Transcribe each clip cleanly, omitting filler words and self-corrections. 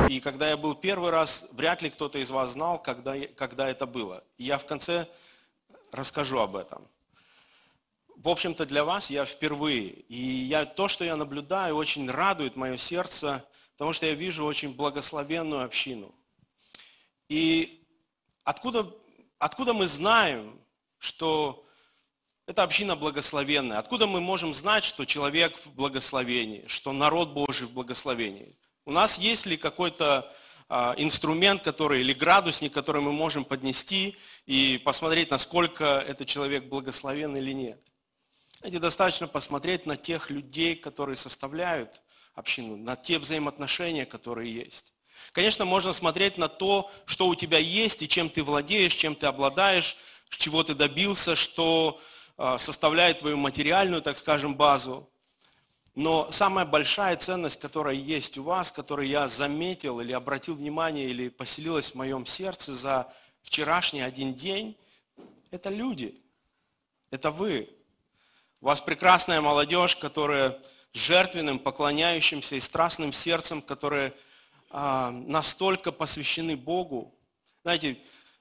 И когда я был первый раз, вряд ли кто-то из вас знал, когда это было. И я в конце расскажу об этом. В общем-то, для вас я впервые. И то, что я наблюдаю, очень радует мое сердце, потому что я вижу очень благословенную общину. И откуда мы знаем, что эта община благословенная? Откуда мы можем знать, что человек в благословении, что народ Божий в благословении? У нас есть ли какой-то инструмент, или градусник, который мы можем поднести и посмотреть, насколько этот человек благословен или нет? Знаете, достаточно посмотреть на тех людей, которые составляют общину, на те взаимоотношения, которые есть. Конечно, можно смотреть на то, что у тебя есть и чем ты владеешь, чем ты обладаешь, чего ты добился, что составляет твою материальную, так скажем, базу. Но самая большая ценность, которая есть у вас, которую я заметил или обратил внимание, или поселилась в моем сердце за вчерашний один день, это люди, это вы. У вас прекрасная молодежь, которая жертвенным, поклоняющимся и страстным сердцем, которые настолько посвящены Богу. Знаете,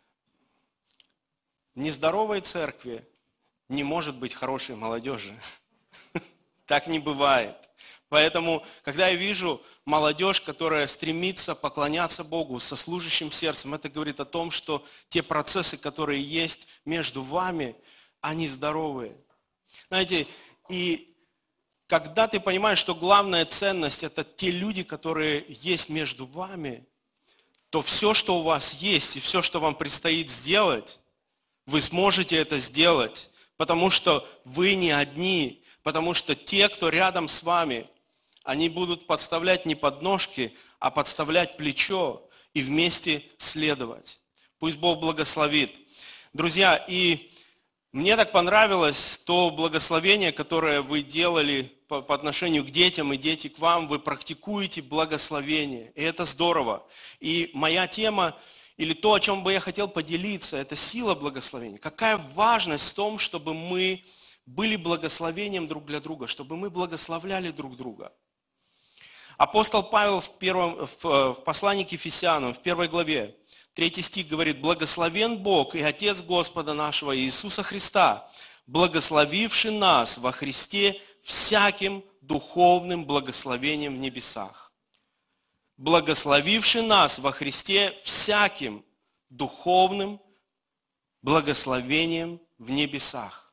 в нездоровой церкви не может быть хорошей молодежи. Так не бывает. Поэтому, когда я вижу молодежь, которая стремится поклоняться Богу со служащим сердцем, это говорит о том, что те процессы, которые есть между вами, они здоровые. Знаете, и когда ты понимаешь, что главная ценность – это те люди, которые есть между вами, то все, что у вас есть, и все, что вам предстоит сделать, вы сможете это сделать, потому что вы не одни, потому что те, кто рядом с вами, они будут подставлять не подножки, а подставлять плечо и вместе следовать. Пусть Бог благословит. Друзья, и мне так понравилось то благословение, которое вы делали по отношению к детям, и дети к вам, вы практикуете благословение, и это здорово. И моя тема, или то, о чем бы я хотел поделиться, это сила благословения. Какая важность в том, чтобы мы были благословением друг для друга, чтобы мы благословляли друг друга. Апостол Павел в послании к Ефесянам, в 1 главе, 3 стих говорит: «Благословен Бог и Отец Господа нашего Иисуса Христа, благословивший нас во Христе всяким духовным благословением в небесах». Благословивший нас во Христе всяким духовным благословением в небесах.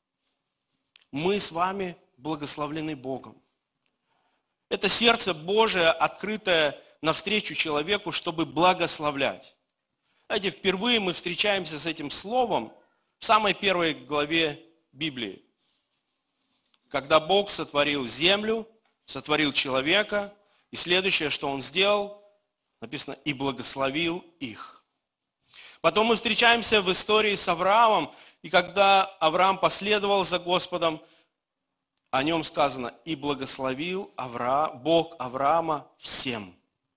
Мы с вами благословлены Богом. Это сердце Божие, открытое навстречу человеку, чтобы благословлять. Знаете, впервые мы встречаемся с этим словом в самой первой главе Библии. Когда Бог сотворил землю, сотворил человека, и следующее, что Он сделал, написано: «и благословил их». Потом мы встречаемся в истории с Авраамом, и когда Авраам последовал за Господом, о нем сказано: «и благословил Бог Авраама всем».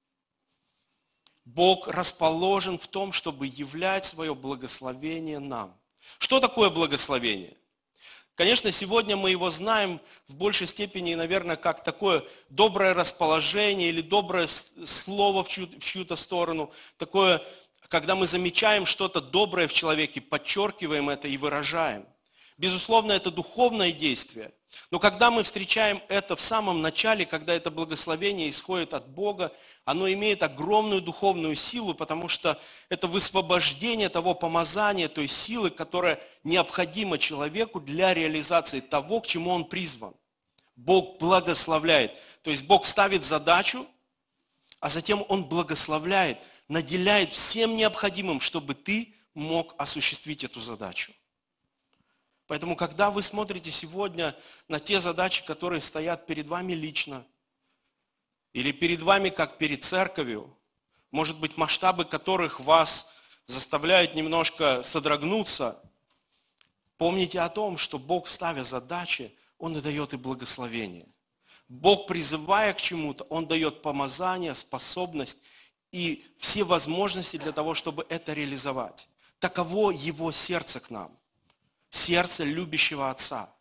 Бог расположен в том, чтобы являть свое благословение нам. Что такое благословение? Конечно, сегодня мы его знаем в большей степени, наверное, как такое доброе расположение или доброе слово в чью-то сторону. Такое, когда мы замечаем что-то доброе в человеке, подчеркиваем это и выражаем. Безусловно, это духовное действие. Но когда мы встречаем это в самом начале, когда это благословение исходит от Бога, оно имеет огромную духовную силу, потому что это высвобождение того помазания, той силы, которая необходима человеку для реализации того, к чему он призван. Бог благословляет. То есть Бог ставит задачу, а затем Он благословляет, наделяет всем необходимым, чтобы ты мог осуществить эту задачу. Поэтому, когда вы смотрите сегодня на те задачи, которые стоят перед вами лично, или перед вами, как перед церковью, может быть, масштабы которых вас заставляют немножко содрогнуться, помните о том, что Бог, ставя задачи, Он и дает и благословение. Бог, призывая к чему-то, Он дает помазание, способность и все возможности для того, чтобы это реализовать. Таково Его сердце к нам. Сердце любящего Отца.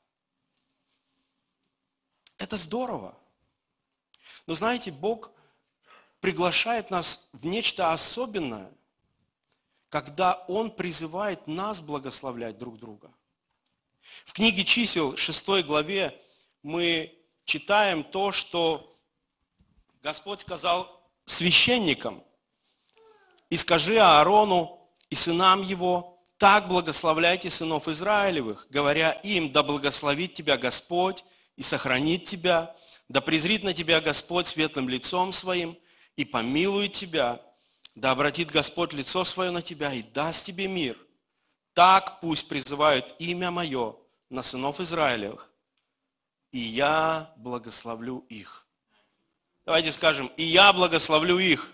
Это здорово. Но знаете, Бог приглашает нас в нечто особенное, когда Он призывает нас благословлять друг друга. В книге Чисел, 6 главе, мы читаем то, что Господь сказал священникам: «И скажи Аарону и сынам его, так благословляйте сынов Израилевых, говоря им: да благословит тебя Господь и сохранит тебя, да презрит на тебя Господь светлым лицом своим и помилует тебя, да обратит Господь лицо свое на тебя и даст тебе мир. Так пусть призывают имя мое на сынов Израилевых, и я благословлю их». Давайте скажем: «И я благословлю их».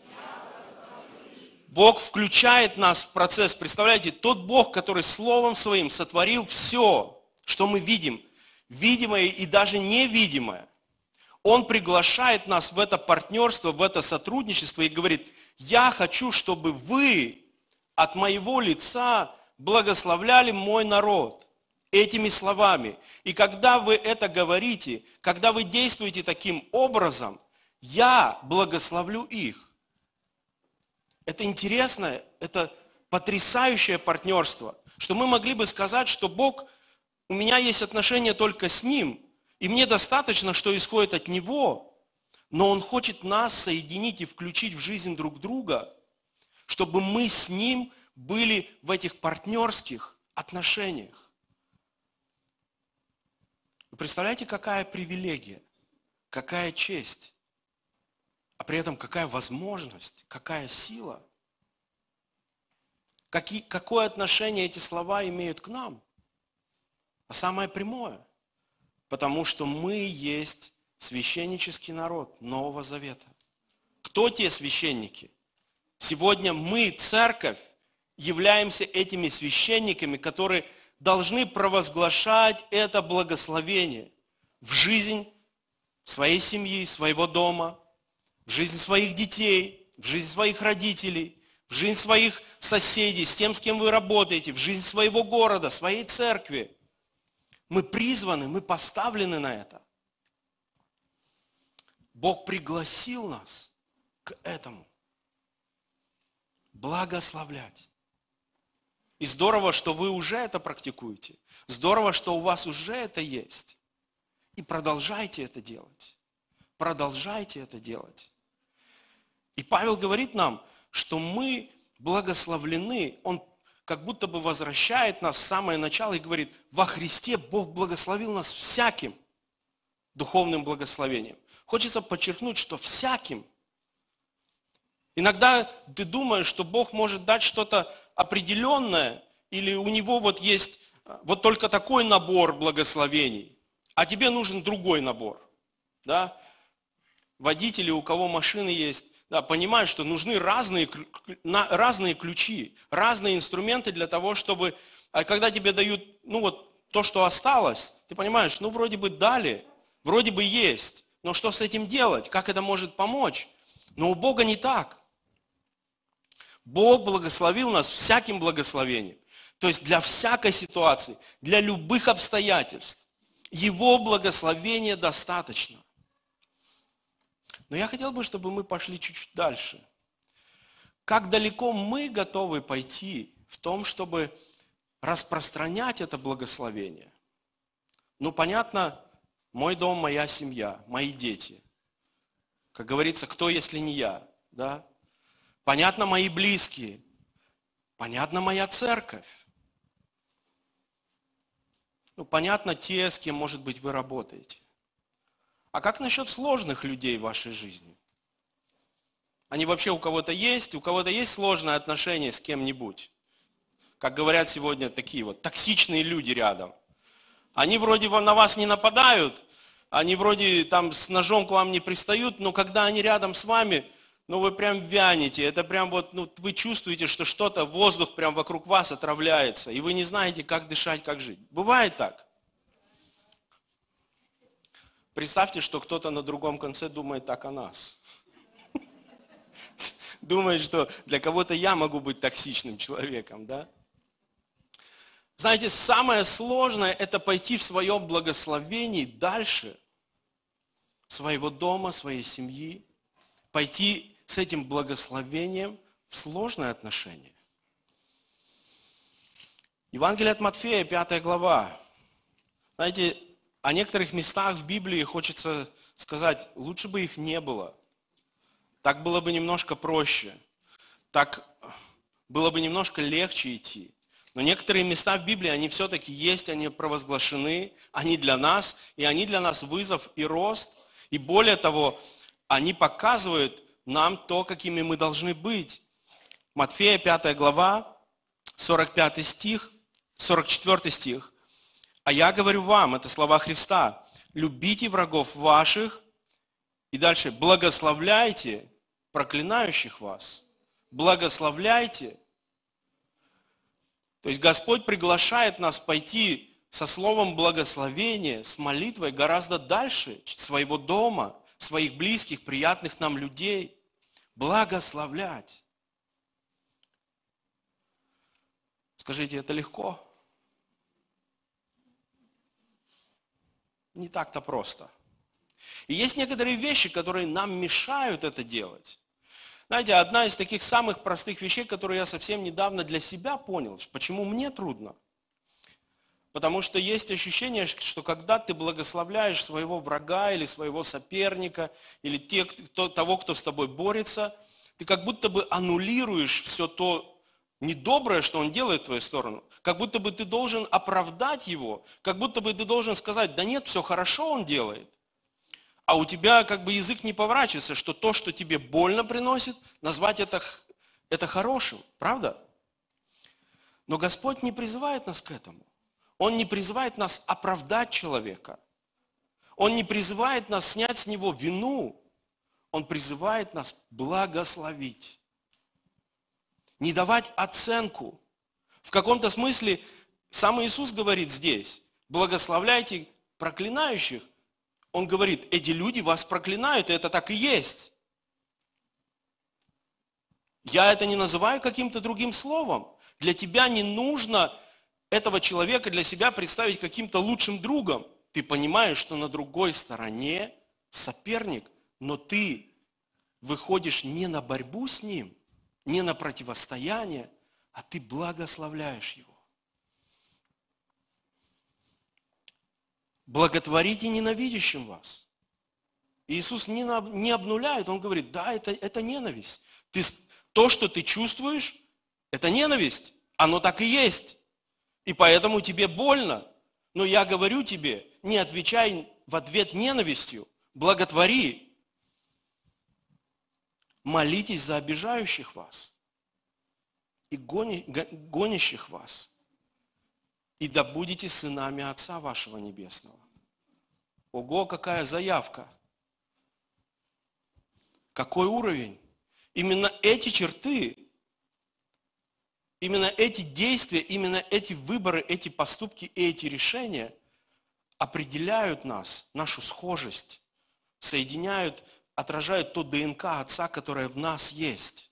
Бог включает нас в процесс. Представляете, тот Бог, который Словом Своим сотворил все, что мы видим, видимое и даже невидимое, Он приглашает нас в это партнерство, в это сотрудничество и говорит: я хочу, чтобы вы от моего лица благословляли мой народ этими словами. И когда вы это говорите, когда вы действуете таким образом, я благословлю их. Это интересное, это потрясающее партнерство, что мы могли бы сказать, что Бог, у меня есть отношения только с Ним, и мне достаточно, что исходит от Него, но Он хочет нас соединить и включить в жизнь друг друга, чтобы мы с Ним были в этих партнерских отношениях. Вы представляете, какая привилегия, какая честь, а при этом какая возможность, какая сила. Какое отношение эти слова имеют к нам? А самое прямое, потому что мы есть священнический народ Нового Завета. Кто те священники? Сегодня мы, церковь, являемся этими священниками, которые должны провозглашать это благословение в жизнь своей семьи, своего дома, в жизнь своих детей, в жизнь своих родителей, в жизнь своих соседей, с тем, с кем вы работаете, в жизнь своего города, своей церкви. Мы призваны, мы поставлены на это. Бог пригласил нас к этому. Благословлять. И здорово, что вы уже это практикуете. Здорово, что у вас уже это есть. И продолжайте это делать. Продолжайте это делать. И Павел говорит нам, что мы благословлены. Он как будто бы возвращает нас в самое начало и говорит: во Христе Бог благословил нас всяким духовным благословением. Хочется подчеркнуть, что всяким. Иногда ты думаешь, что Бог может дать что-то определенное, или у Него вот есть вот только такой набор благословений, а тебе нужен другой набор. Да? Водители, у кого машины есть, да, понимают, что нужны разные ключи, разные инструменты для того, чтобы, когда тебе дают, то, что осталось, ты понимаешь, вроде бы дали, вроде бы есть, но что с этим делать, как это может помочь? Но у Бога не так. Бог благословил нас всяким благословением. То есть для всякой ситуации, для любых обстоятельств, Его благословения достаточно. Но я хотел бы, чтобы мы пошли чуть-чуть дальше. Как далеко мы готовы пойти в том, чтобы распространять это благословение? Понятно, мой дом, моя семья, мои дети. Как говорится, кто, если не я? Да? Понятно, мои близкие. Понятно, моя церковь. Понятно, те, с кем, может быть, вы работаете. А как насчет сложных людей в вашей жизни? Они вообще у кого-то есть сложные отношения с кем-нибудь? Как говорят сегодня такие вот токсичные люди рядом. Они вроде на вас не нападают, они вроде там с ножом к вам не пристают, но когда они рядом с вами, вы прям вянете, это прям вы чувствуете, что что-то, воздух прям вокруг вас отравляется, и вы не знаете, как дышать, как жить. Бывает так? Представьте, что кто-то на другом конце думает так о нас. Думает, что для кого-то я могу быть токсичным человеком, да? Знаете, самое сложное – это пойти в своем благословении дальше своего дома, своей семьи, пойти с этим благословением в сложные отношения. Евангелие от Матфея, 5 глава. Знаете, о некоторых местах в Библии хочется сказать, лучше бы их не было. Так было бы немножко проще. Так было бы немножко легче идти. Но некоторые места в Библии, они все-таки есть, они провозглашены, они для нас, и они для нас вызов и рост. И более того, они показывают нам то, какими мы должны быть. Матфея, 5 глава, 45 стих, 44 стих. «А я говорю вам», это слова Христа, «любите врагов ваших», и дальше, «благословляйте проклинающих вас». Благословляйте. То есть Господь приглашает нас пойти со словом благословения, с молитвой гораздо дальше своего дома, своих близких, приятных нам людей. Благословлять. Скажите, это легко? Не так-то просто. И есть некоторые вещи, которые нам мешают это делать. Знаете, одна из таких самых простых вещей, которые я совсем недавно для себя понял, почему мне трудно. Потому что есть ощущение, что когда ты благословляешь своего врага или своего соперника, или того, кто с тобой борется, ты как будто бы аннулируешь все то недоброе, что он делает в твою сторону. Как будто бы ты должен оправдать его, как будто бы ты должен сказать, да нет, все хорошо он делает. А у тебя как бы язык не поворачивается, что то, что тебе больно приносит, назвать это хорошим. Правда? Но Господь не призывает нас к этому. Он не призывает нас оправдать человека. Он не призывает нас снять с него вину. Он призывает нас благословить. Не давать оценку. В каком-то смысле сам Иисус говорит здесь, благословляйте проклинающих. Он говорит, эти люди вас проклинают, и это так и есть. Я это не называю каким-то другим словом. Для тебя не нужно этого человека для себя представить каким-то лучшим другом. Ты понимаешь, что на другой стороне соперник, но ты выходишь не на борьбу с ним, не на противостояние, а ты благословляешь его. Благотворите ненавидящим вас. Иисус не обнуляет, Он говорит, да, это ненависть. То, что ты чувствуешь, это ненависть. Оно так и есть. И поэтому тебе больно. Но я говорю тебе, не отвечай в ответ ненавистью, благотвори. Молитесь за обижающих вас и гонящих вас. И да будете сынами Отца вашего Небесного. Ого, какая заявка! Какой уровень! Именно эти черты, именно эти действия, именно эти выборы, эти поступки и эти решения определяют нас, нашу схожесть, соединяют, отражают то ДНК Отца, которое в нас есть.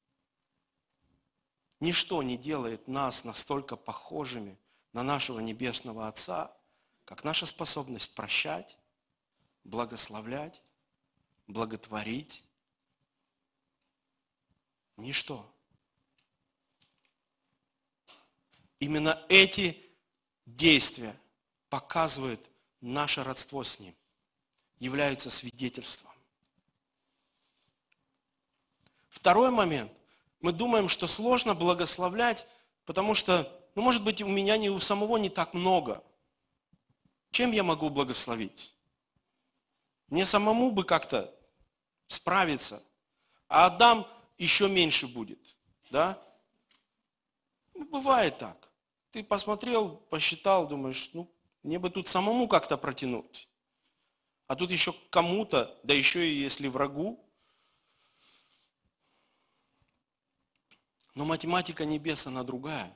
Ничто не делает нас настолько похожими на нашего Небесного Отца, как наша способность прощать, благословлять, благотворить. Ничто. Именно эти действия показывают наше родство с Ним, являются свидетельством. Второй момент. Мы думаем, что сложно благословлять, потому что, может быть, у меня у самого не так много. Чем я могу благословить? Мне самому бы как-то справиться, а отдам еще меньше будет. Да? Бывает так. Ты посмотрел, посчитал, думаешь, мне бы тут самому как-то протянуть. А тут еще кому-то, да еще и если врагу. Но математика небес, она другая.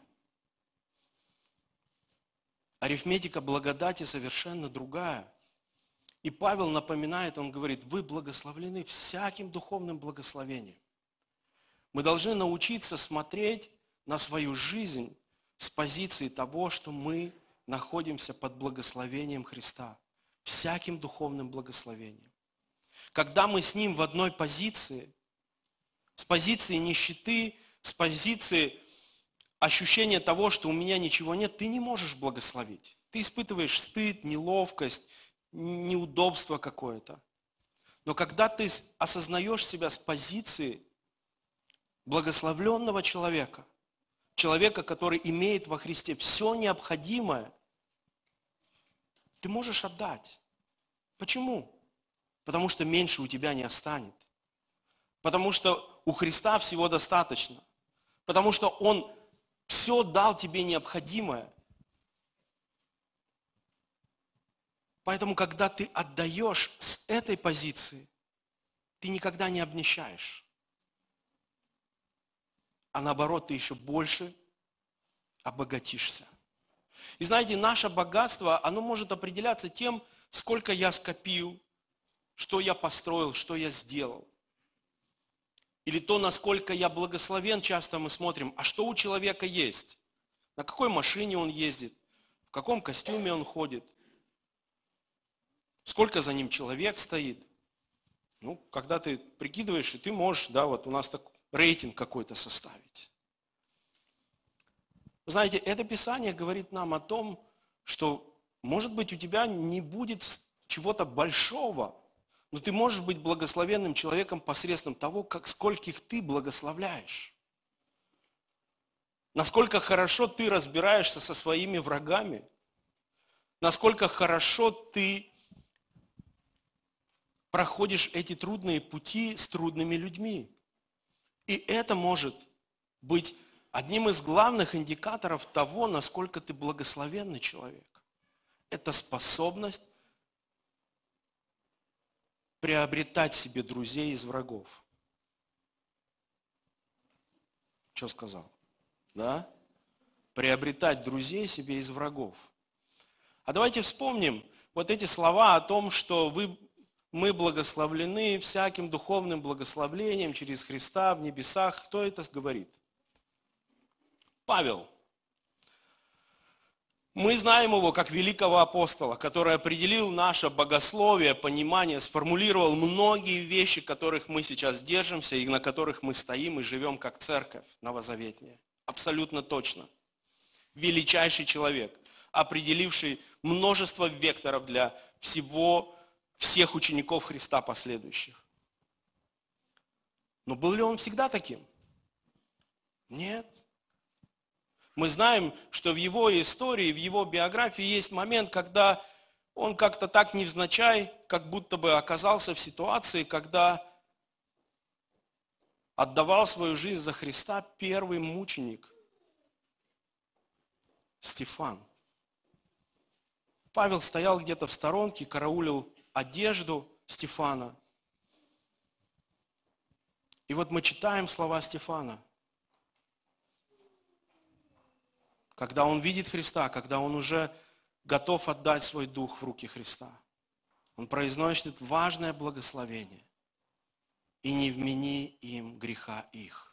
Арифметика благодати совершенно другая. И Павел напоминает, он говорит, вы благословлены всяким духовным благословением. Мы должны научиться смотреть на свою жизнь с позиции того, что мы находимся под благословением Христа. Всяким духовным благословением. когда мы с Ним в одной позиции, с позиции нищеты, с позиции ощущения того, что у меня ничего нет, ты не можешь благословить. Ты испытываешь стыд, неловкость, неудобство какое-то. Но когда ты осознаешь себя с позиции благословленного человека, человека, который имеет во Христе все необходимое, ты можешь отдать. Почему? Потому что меньше у тебя не останет. Потому что у Христа всего достаточно. Потому что Он все дал тебе необходимое. Поэтому, когда ты отдаешь с этой позиции, ты никогда не обнищаешь. А наоборот, ты еще больше обогатишься. И знаете, наше богатство, оно может определяться тем, сколько я скопил, что я построил, что я сделал. Или то, насколько я благословен, часто мы смотрим, а что у человека есть? На какой машине он ездит? В каком костюме он ходит? Сколько за ним человек стоит? Ну, когда ты прикидываешь, и ты можешь, да, вот у нас так рейтинг какой-то составить. Вы знаете, это Писание говорит нам о том, что, может быть, у тебя не будет чего-то большого, но ты можешь быть благословенным человеком посредством того, скольких ты благословляешь. Насколько хорошо ты разбираешься со своими врагами, насколько хорошо ты проходишь эти трудные пути с трудными людьми. И это может быть одним из главных индикаторов того, насколько ты благословенный человек. Это способность приобретать себе друзей из врагов. Что сказал? Да? Приобретать друзей себе из врагов. А давайте вспомним вот эти слова о том, что мы благословлены всяким духовным благословлением через Христа в небесах. Кто это говорит? Павел. Мы знаем его как великого апостола, который определил наше богословие, понимание, сформулировал многие вещи, которых мы сейчас держимся и на которых мы стоим и живем как церковь новозаветняя. Абсолютно точно. Величайший человек, определивший множество векторов для всех учеников Христа последующих. Но был ли он всегда таким? Нет. Мы знаем, что в его истории, в его биографии есть момент, когда он как-то так невзначай, как будто бы оказался в ситуации, когда отдавал свою жизнь за Христа первый мученик Стефан. Павел стоял где-то в сторонке, караулил одежду Стефана. И вот мы читаем слова Стефана. Когда он видит Христа, когда он уже готов отдать свой дух в руки Христа, он произносит важное благословение. И не вмени им греха их.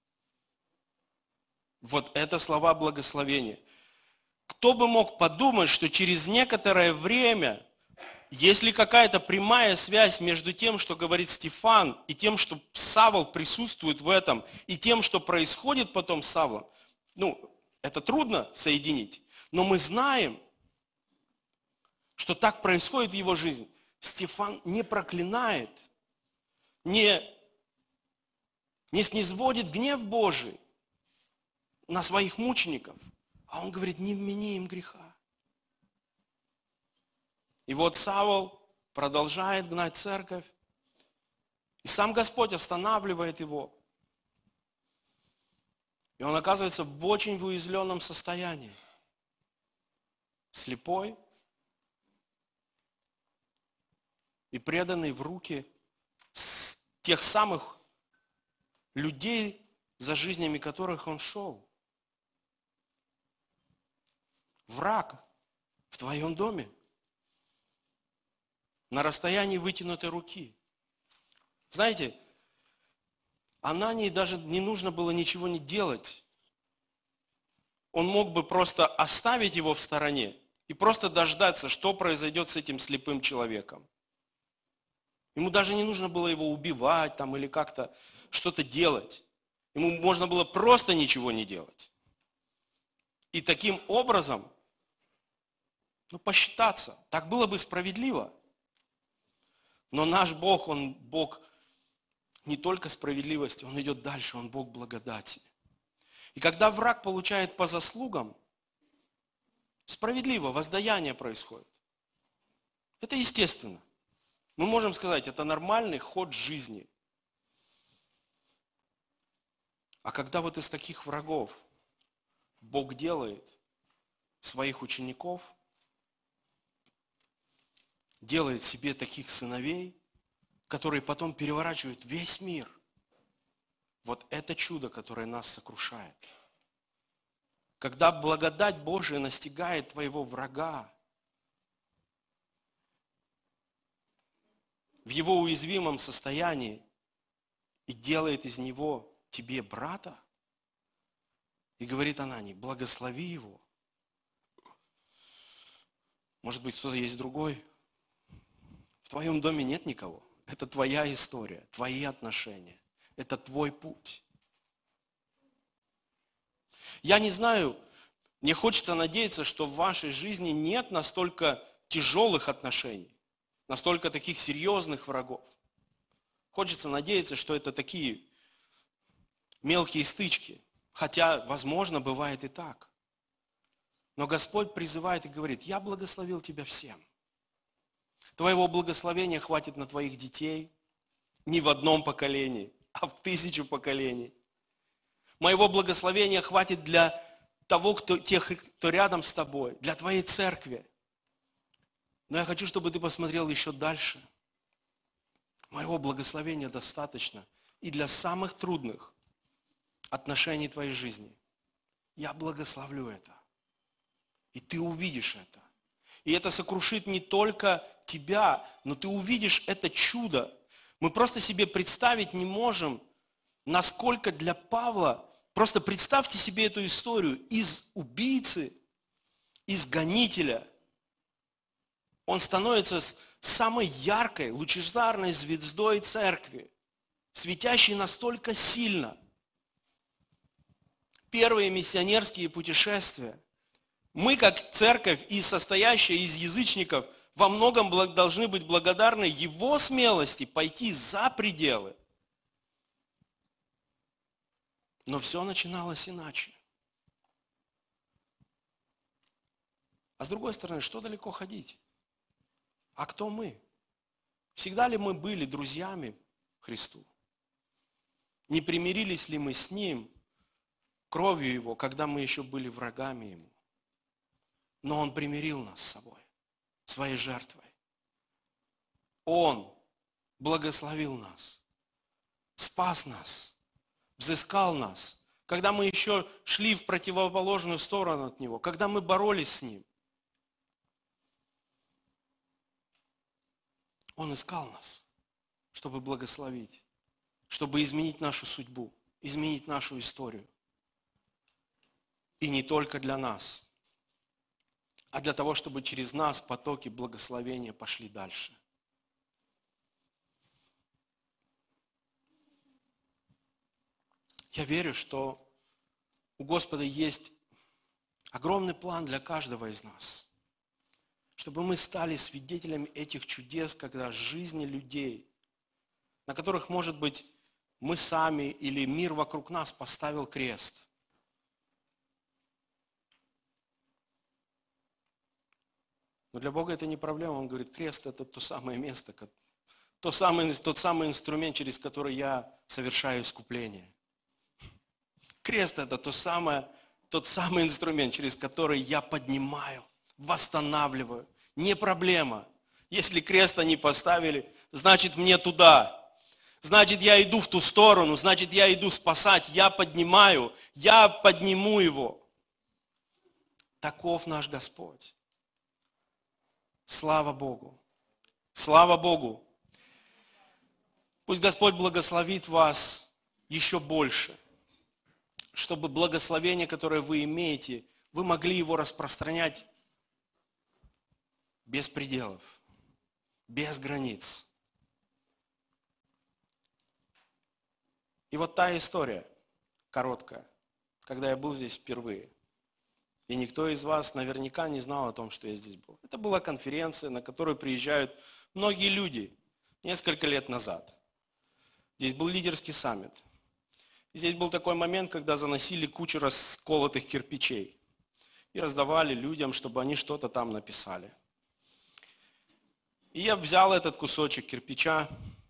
Вот это слова благословения. Кто бы мог подумать, что через некоторое время, есть ли какая-то прямая связь между тем, что говорит Стефан, и тем, что Савл присутствует в этом, и тем, что происходит потом с Савлом, это трудно соединить, но мы знаем, что так происходит в его жизни. Стефан не проклинает, не низводит гнев Божий на своих мучеников, а он говорит, не вмени им греха. И вот Савл продолжает гнать церковь, и сам Господь останавливает его. И он оказывается в очень уязвленном состоянии. Слепой и преданный в руки тех самых людей, за жизнями которых он шел. Враг в твоем доме. На расстоянии вытянутой руки. Знаете, Анании даже не нужно было ничего не делать. Он мог бы просто оставить его в стороне и просто дождаться, что произойдет с этим слепым человеком. Ему даже не нужно было его убивать там, или как-то что-то делать. Ему можно было просто ничего не делать. И таким образом, посчитаться. Так было бы справедливо. Но наш Бог, Он Бог не только справедливости, Он идет дальше, Он Бог благодати. И когда враг получает по заслугам, справедливо, воздаяние происходит. Это естественно. Мы можем сказать, это нормальный ход жизни. А когда вот из таких врагов Бог делает своих учеников, делает себе таких сыновей, которые потом переворачивают весь мир. Вот это чудо, которое нас сокрушает. Когда благодать Божия настигает твоего врага, в его уязвимом состоянии и делает из него тебе брата, и говорит Анании, благослови его. Может быть, кто-то есть другой? В твоем доме нет никого. Это твоя история, твои отношения. Это твой путь. Я не знаю, мне хочется надеяться, что в вашей жизни нет настолько тяжелых отношений, настолько таких серьезных врагов. Хочется надеяться, что это такие мелкие стычки. Хотя, возможно, бывает и так. Но Господь призывает и говорит, я благословил тебя всем. Твоего благословения хватит на твоих детей не в одном поколении, а в 1000 поколений. Моего благословения хватит для тех, кто рядом с тобой, для твоей церкви. Но я хочу, чтобы ты посмотрел еще дальше. Моего благословения достаточно и для самых трудных отношений твоей жизни. Я благословлю это. И ты увидишь это. И это сокрушит не только тебя, но ты увидишь это чудо. Мы просто себе представить не можем, насколько для Павла, просто представьте себе эту историю, из убийцы, из гонителя, он становится самой яркой, лучезарной звездой церкви, светящей настолько сильно. Первые миссионерские путешествия. Мы, как церковь, и состоящая из язычников, во многом должны быть благодарны его смелости пойти за пределы. Но все начиналось иначе. А с другой стороны, что далеко ходить? А кто мы? Всегда ли мы были друзьями Христу? Не примирились ли мы с Ним, кровью Его, когда мы еще были врагами Ему? Но Он примирил нас с собой, своей жертвой. Он благословил нас, спас нас, взыскал нас, когда мы еще шли в противоположную сторону от Него, когда мы боролись с Ним. Он искал нас, чтобы благословить, чтобы изменить нашу судьбу, изменить нашу историю. И не только для нас, а для того, чтобы через нас потоки благословения пошли дальше. Я верю, что у Господа есть огромный план для каждого из нас, чтобы мы стали свидетелями этих чудес, когда жизни людей, на которых, может быть, мы сами или мир вокруг нас поставил крест. Но для Бога это не проблема. Он говорит, крест – это то самое место, тот самый инструмент, через который я совершаю искупление. Крест – это тот самый инструмент, через который я поднимаю, восстанавливаю. Не проблема. Если крест они поставили, значит мне туда. Значит, я иду в ту сторону, значит, я иду спасать, я поднимаю, я подниму его. Таков наш Господь. Слава Богу! Слава Богу! Пусть Господь благословит вас еще больше, чтобы благословение, которое вы имеете, вы могли его распространять без пределов, без границ. И вот та история, короткая, когда я был здесь впервые. И никто из вас наверняка не знал о том, что я здесь был. Это была конференция, на которую приезжают многие люди несколько лет назад. Здесь был лидерский саммит. И здесь был такой момент, когда заносили кучу расколотых кирпичей и раздавали людям, чтобы они что-то там написали. И я взял этот кусочек кирпича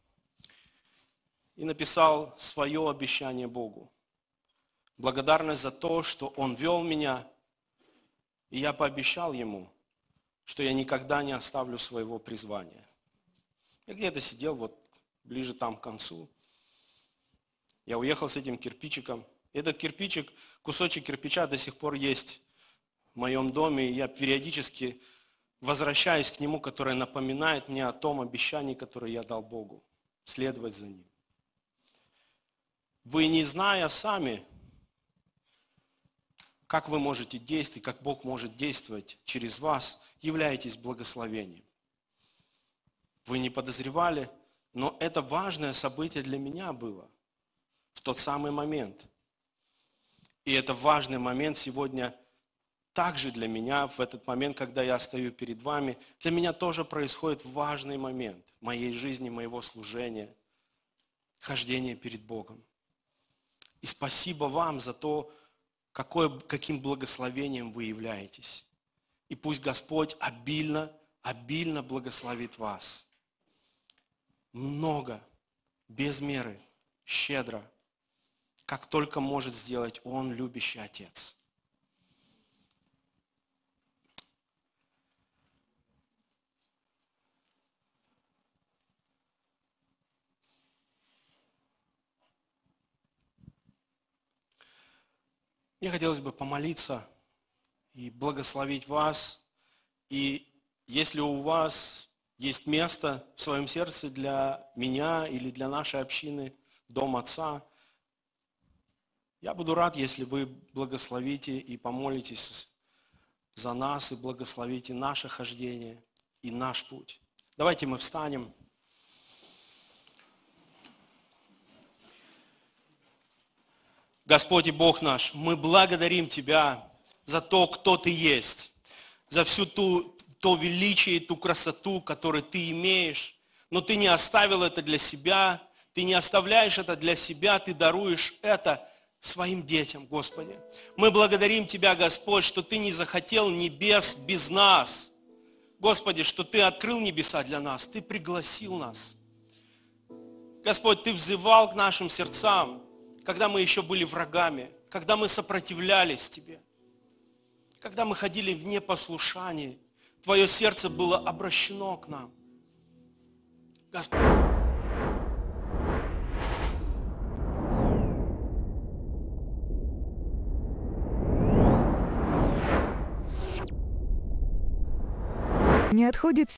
и написал свое обещание Богу. Благодарность за то, что Он вел меня, и я пообещал Ему, что я никогда не оставлю своего призвания. Я где-то сидел вот ближе там к концу. Я уехал с этим кирпичиком. Этот кирпичик, кусочек кирпича до сих пор есть в моем доме, и я периодически возвращаюсь к нему, который напоминает мне о том обещании, которое я дал Богу, следовать за Ним. Вы, не зная сами, как вы можете действовать, как Бог может действовать через вас, являетесь благословением. Вы не подозревали, но это важное событие для меня было в тот самый момент. И это важный момент сегодня также для меня, в этот момент, когда я стою перед вами, для меня тоже происходит важный момент моей жизни, моего служения, хождения перед Богом. И спасибо вам за то, каким благословением вы являетесь. И пусть Господь обильно, обильно благословит вас. Много, без меры, щедро, как только может сделать Он, любящий Отец. Мне хотелось бы помолиться и благословить вас. И если у вас есть место в своем сердце для меня или для нашей общины, Дом Отца, я буду рад, если вы благословите и помолитесь за нас, и благословите наше хождение и наш путь. Давайте мы встанем. Господь и Бог наш, мы благодарим Тебя за то, кто Ты есть, за всю то величие и ту красоту, которую Ты имеешь, но Ты не оставил это для себя, Ты не оставляешь это для себя, Ты даруешь это своим детям, Господи. Мы благодарим Тебя, Господь, что Ты не захотел небес без нас. Господи, что Ты открыл небеса для нас, Ты пригласил нас. Господь, Ты взывал к нашим сердцам, когда мы еще были врагами, когда мы сопротивлялись Тебе, когда мы ходили в непослушании, Твое сердце было обращено к нам. Господь. Не отходит